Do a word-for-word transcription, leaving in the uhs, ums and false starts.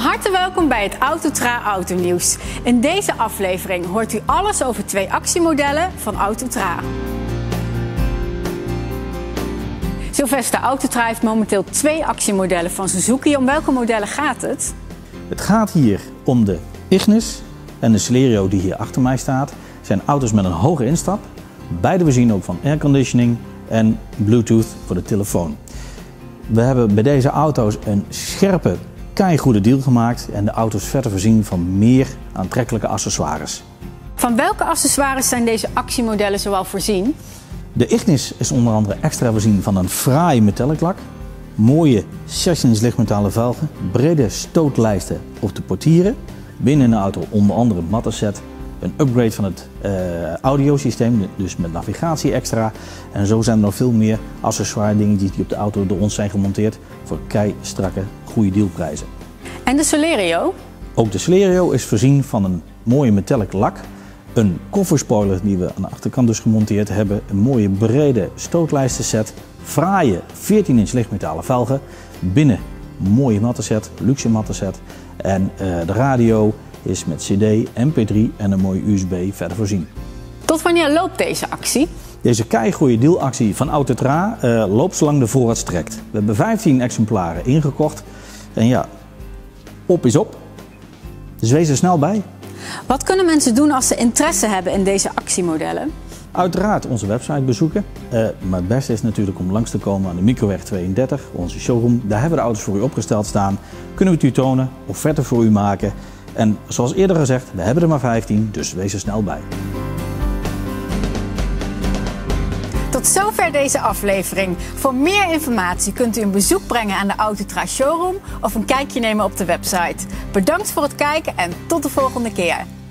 harte welkom bij het Autotra Autonieuws. In deze aflevering hoort u alles over twee actiemodellen van Autotra. Sylvester, Autotra heeft momenteel twee actiemodellen van Suzuki. Om welke modellen gaat het? Het gaat hier om de Ignis en de Celerio die hier achter mij staat. Het zijn auto's met een hoge instap. Beide voorzien ook van airconditioning en Bluetooth voor de telefoon. We hebben bij deze auto's een scherpe, keigoede deal gemaakt en de auto's verder voorzien van meer aantrekkelijke accessoires. Van welke accessoires zijn deze actiemodellen zoal voorzien? De Ignis is onder andere extra voorzien van een fraai metallic lak, mooie zes inch lichtmetalen velgen, brede stootlijsten op de portieren, binnen de auto onder andere een mattenset, een upgrade van het uh, audiosysteem, dus met navigatie extra. En zo zijn er nog veel meer accessoire dingetjes die op de auto door ons zijn gemonteerd voor kei strakke, goede dealprijzen. En de Celerio? Ook de Celerio is voorzien van een mooie metallic lak, een kofferspoiler die we aan de achterkant dus gemonteerd hebben, een mooie brede stootlijstenset, fraaie veertien inch lichtmetalen velgen, binnen een mooie mattenset, luxe mattenset en uh, de radio is met C D, M P drie en een mooie U S B verder voorzien. Tot wanneer loopt deze actie? Deze keigoeie dealactie van Autotra uh, loopt zolang de voorraad strekt. We hebben vijftien exemplaren ingekocht en ja, op is op. Dus wees er snel bij. Wat kunnen mensen doen als ze interesse hebben in deze actiemodellen? Uiteraard onze website bezoeken, uh, maar het beste is natuurlijk om langs te komen aan de Mikroweg tweeëndertig, onze showroom. Daar hebben we de auto's voor u opgesteld staan. Kunnen we het u tonen, offerte voor u maken. En zoals eerder gezegd, we hebben er maar vijftien, dus wees er snel bij. Tot zover deze aflevering. Voor meer informatie kunt u een bezoek brengen aan de Autotra showroom of een kijkje nemen op de website. Bedankt voor het kijken en tot de volgende keer.